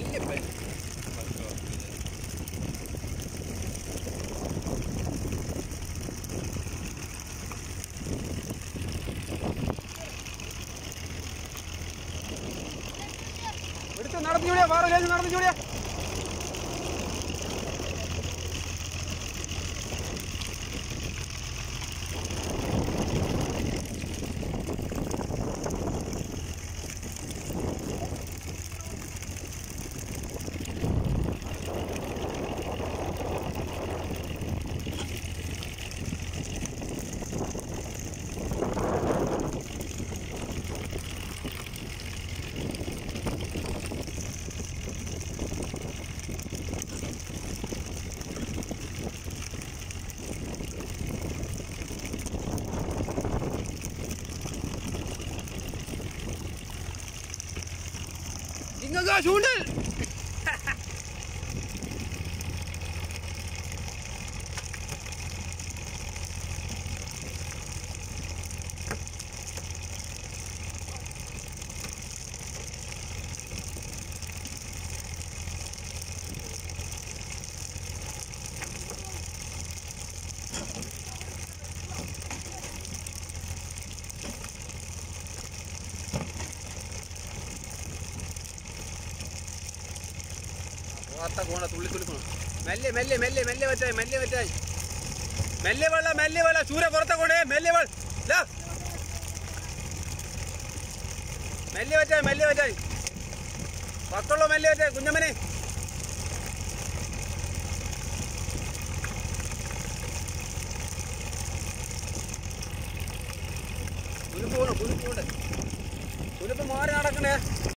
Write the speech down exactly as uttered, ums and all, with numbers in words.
നടന്നു ജൂലിയ വേറെ നടന്നു ജൂലിയ Enggak sundel. തുള്ളി തുള്ളിക്കണം മെല്ലെ മെല്ലെ മെല്ലെ മെല്ലെ വെച്ചായി മെല്ലെ വെച്ചായി മെല്ലെ വെള്ള മെല്ലെ വെള്ള ചൂര പുറത്തെ കൊണ്ടേ മെല്ലെ വെള്ള മെല്ലെ വെച്ചായി മെല്ലെ വെച്ചായി പത്തുള്ള മെല്ലെ വെച്ചായി കുഞ്ഞമ്മനെ കുരുപ്പ് പോകണം കുരുപ്പ് കൊണ്ട് കുരുപ്പ് മാറി നടക്കണേ.